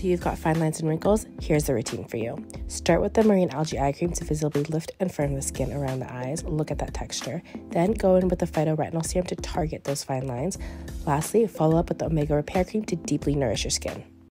So you've got fine lines and wrinkles? Here's the routine for you. Start with the marine algae eye cream to visibly lift and firm the skin around the eyes. Look at that texture. Then go in with the Phyto-Retinol serum to target those fine lines. Lastly, follow up with the omega repair cream to deeply nourish your skin.